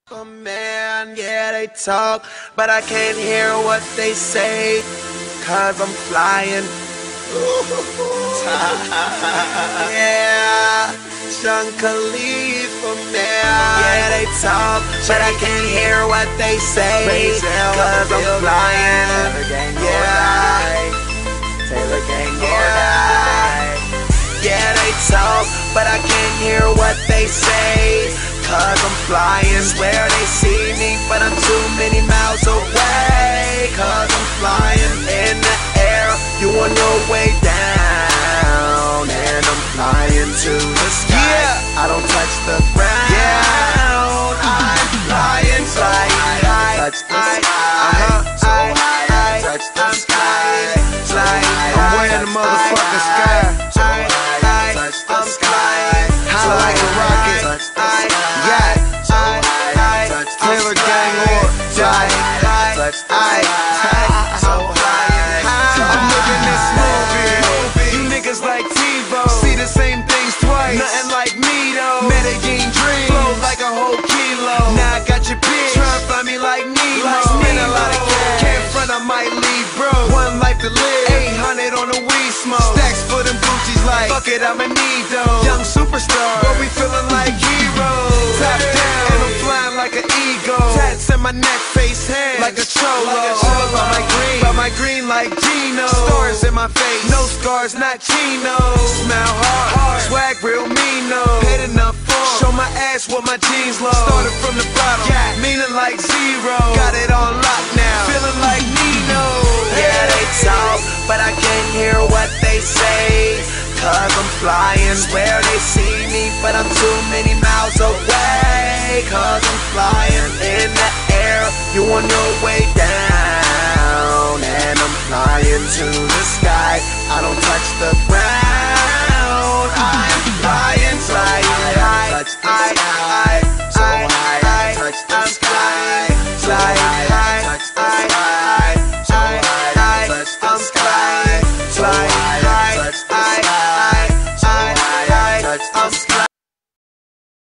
Oh man, yeah, they talk, but I can't hear what they say, cause I'm flying. Yeah, Sean Khalifa, man. Yeah, they talk, but I can't hear what they say, cause I'm flying. Yeah, Taylor Gang, yeah. Yeah, they talk, but I can't hear what they say, cause I'm flying. Swear they see me, but I'm too many miles away, cause I'm flying in the air. You on your way down, and I'm flying to the sky. Yeah. I don't touch the ground. Yeah. I'm flying, touch the sky. So high, touch the sky. I'm wearing the motherfucking sky. I'm sky. High like a rocket. Yeah. Taylor Gang or die. I'm living this movie. You niggas like TiVo see the same things twice. Nothing like me though. Medellin dreams flow like a whole kilo. Now I got your bitch trying to find me like Nemo. Spend a lot of cash. Can't front, I might leave bro. One life to live. 800 on the weed smoke. Stacks for them Gucci's like fuck it, I'ma need those. Young superstar, but we feeling like heroes. Top down, and I'm flying like an eagle. Tats in my neck, face, hands like a cholo. All by my green like Gino. Stars in my face, no scars, not chinos. Smile hard, swag real meano. Paid enough for, show my ass with my jeans low. Started from the bottom, meaning like zero. Got it on lock now, feeling like Nino. Yeah, they talk, but I can't hear what they say, cause I'm flying. Swear they see me, but I'm too many miles away, cause I'm flying in the air. You on your way down, and I'm flying to the sky.